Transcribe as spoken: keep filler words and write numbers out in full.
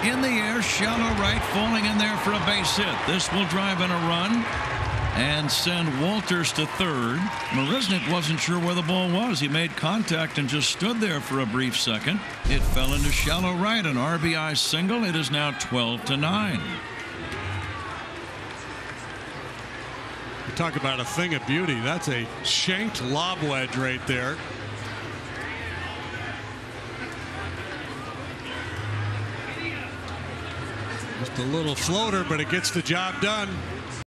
in the air, shallow right, falling in there for a base hit. This will drive in a run and send Walters to third. Marisnick wasn't sure where the ball was. He made contact and just stood there for a brief second. It fell into shallow right, an R B I single. It is now twelve to nine. You talk about a thing of beauty. That's a shanked lob wedge right there. Just a little floater, but it gets the job done.